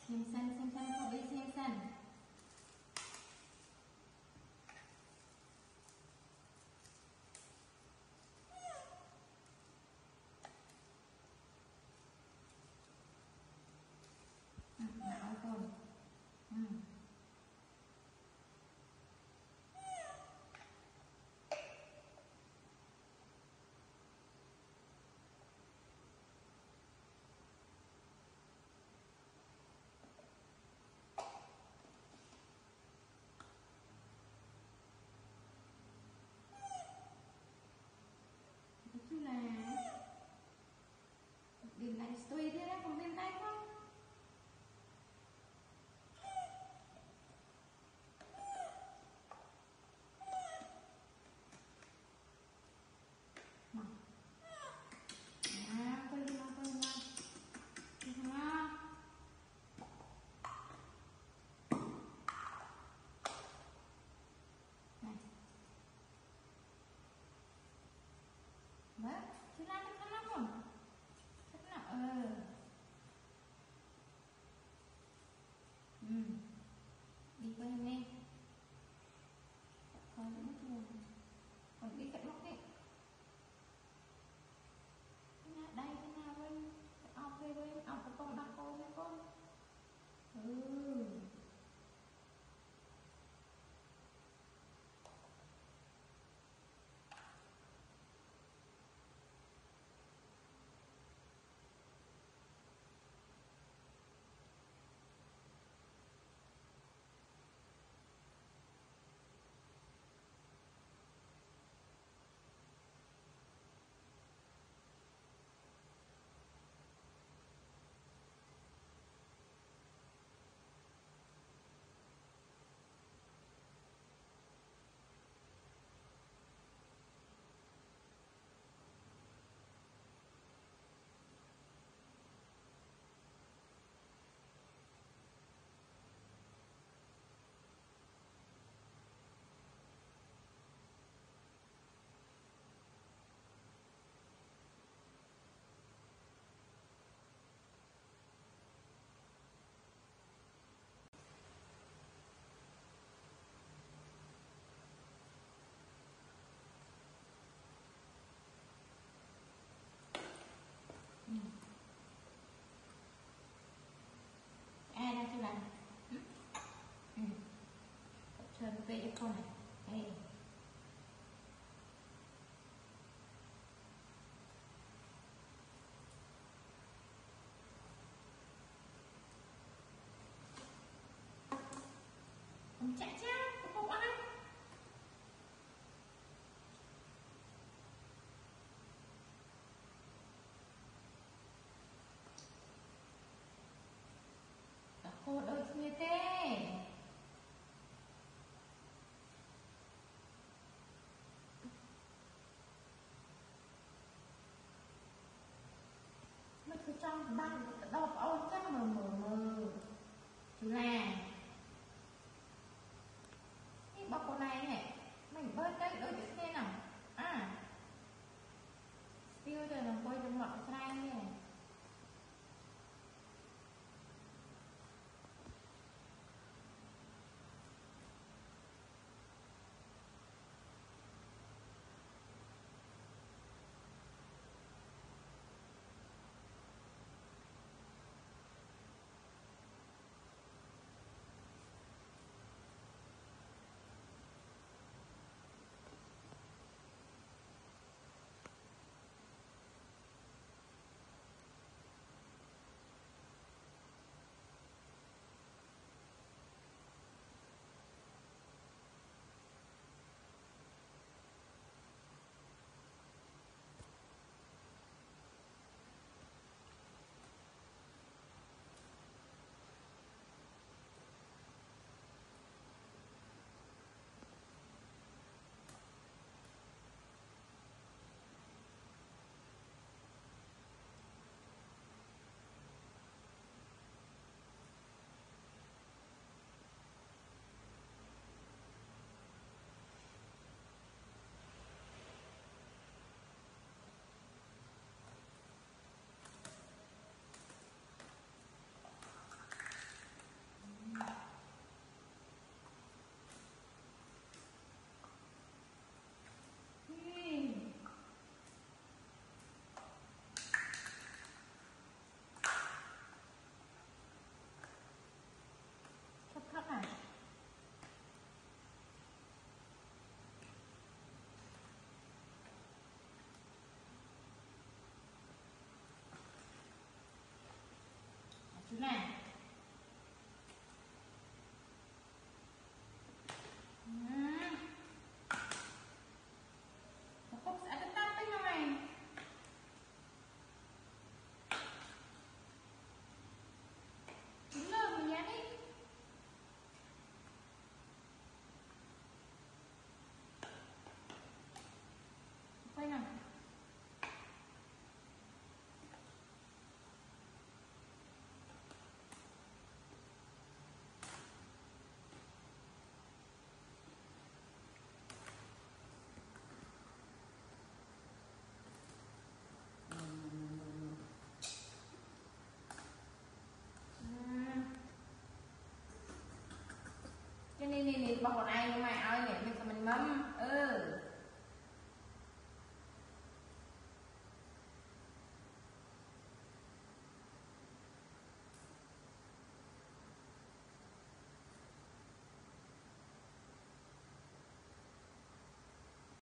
xem xanh không biết xem xanh. Nào con. Chứ là điểm này tùy thế đấy, không bên tay không. Đấy, chứ là nó lắm rồi. Rất là đi qua em. Còn mất rồi. Còn đi cạnh móc đi. Đây thế nào với ọc về với ọc của con đặt con với con. Ai đang chưa làm? Chơi về cho con này. Đây. Chạy cha, không ai. Cô đợi như thế. Nó cứ trong ba đọc ôn chắc mờ chú là cái bọc con này này mình bơi đây đôi chữ thế nào tiêu rồi nó quay trong lọ chai này. mà còn ai nhưng mà